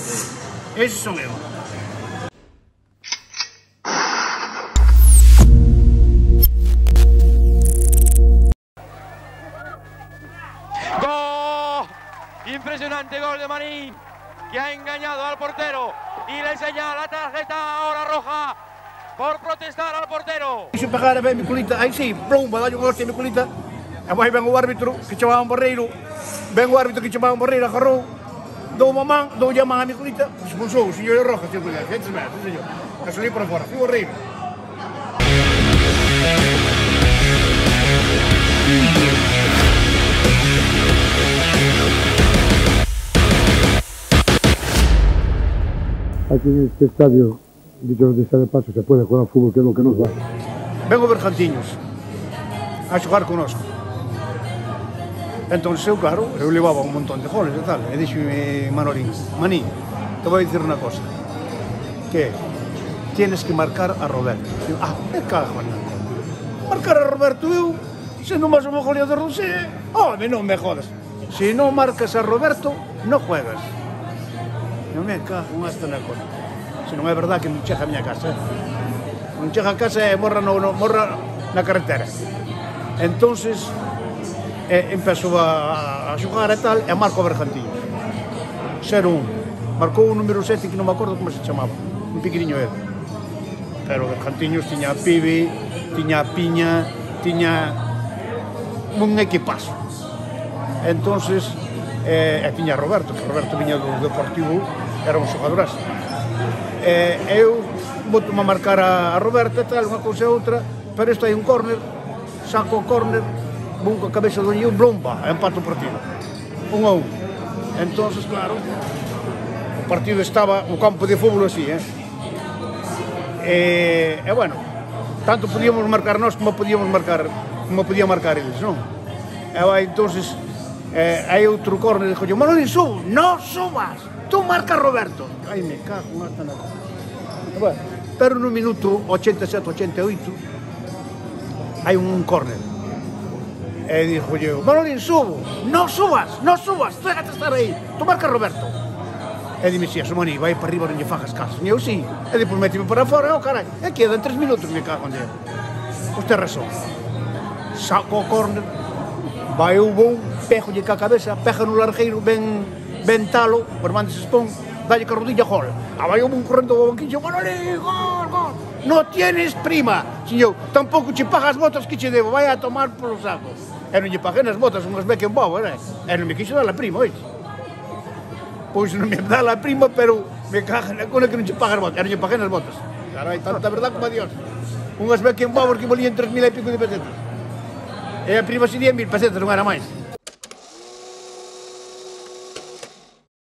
Eses son eu. ¡Gol! Impresionante gol de Marín, que ha engañado al portero y le señala la tarjeta ahora roja por protestar al portero. Se pegar a ver mi colita, aí sí, plumba, dá un hostia a mi colita, e vai ben o árbitro que chamaba un Barreiro, ben o árbitro que chamaba un Barreiro, agarrou, dou unha man, dou a man a mi colita, expulsou o señor roja, señor Cuidado, antes mesmo, señor, a salir para fora, fui Barreiro. Aquí en este estadio, dicho de esta de paso, se puede jugar fútbol, que es lo que nos va. Vengo Bergantiños a xogar conosco. Entón, eu, claro, eu levaba un montón de goles e tal, e dixo-me Manolín, Maní, te vou a dicir unha cosa, que tienes que marcar a Roberto. Digo, me cago en nada. Marcar a Roberto eu, sendo máis o meu goleador, non sei, non me jodas. Se non marcas a Roberto, non juegas. Non me cago hasta na cosa. Se non é verdade que non chega a miña casa. Non chega a casa e morra na carretera. Entonces, empezo a xogar e tal, e marco a Bergantiños. 0-1. Marcou o número 7, que non me acordo como se chamaba. Un piquiriño ele. Pero Bergantiños tiña a Pibe, tiña a Piña, tiña un equipazo. Entonces, tiña a Roberto, que Roberto viña do Deportivo, era un xogadorazo. Eu boto-me a marcar a Roberto e tal, unha cousa e outra, pero isto hai un córner, saco o córner, bum coa cabeza do Niu, blomba, e empato o partido. 1-1. Entonces, claro, o partido estaba, o campo de fútbol así, E bueno, tanto podíamos marcar nós como podían marcar eles, non? E vai, entonces, hai outro córner e dixo, Manolín, subo, non subas, tú marca Roberto. Ai, me cago, hasta na cosa. Bueno, pero no minuto 87-88 hai un córner. E dixo eu, Manolín, subo, non subas, trágate a estar aí, tú marca Roberto. E dime, si, Maní, vai para arriba, non lle fagas caso. E eu, sí. E depois metime para fora, carai, e quedan 3 minutos, me cago en Dios. Pois ten razón. Saco o córner, vai o bom, pejolle ca cabeza, peja no largueiro, ben talo, por mande se expón, dalle ca rodilla, gol. Vai o bom correndo ao banquillo, Manolín, gol. No tienes prima. Señor, tampouco che pagas botas que che debo, vai a tomar polo saco. E non lle paguei nas botas, unhas Beckenbauer, e non me quixo dar a prima, oíste. Pois non me dá a prima, pero me caga na cola que non che pagas botas. E non lle paguei nas botas. Carai, tanta verdad como a Dios. Unhas Beckenbauer que valían 3.000 e pico de pesetas. E a prima sería 1.000 pesetas, non era máis.